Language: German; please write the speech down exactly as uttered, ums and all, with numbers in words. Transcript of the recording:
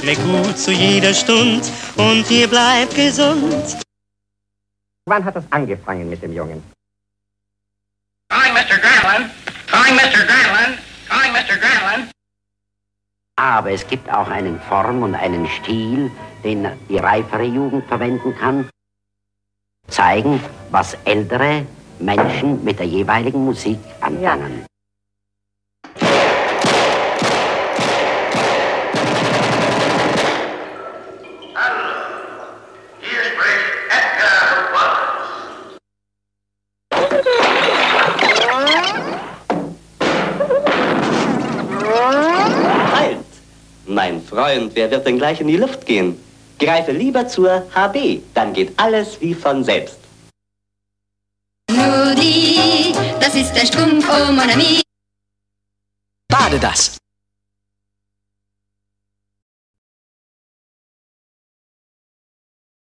schmeckt gut zu jeder Stund und ihr bleibt gesund. Wann hat das angefangen mit dem Jungen? Calling Mister Garland, calling Mister Garland, calling Mister Garland. Aber es gibt auch einen Form und einen Stil, den die reifere Jugend verwenden kann. Zeigen, was ältere Menschen mit der jeweiligen Musik anfangen. Ja. Mein Freund, wer wird denn gleich in die Luft gehen? Greife lieber zur H B, dann geht alles wie von selbst. Rudi, das ist der Strumpf, oh mon ami. Bade das.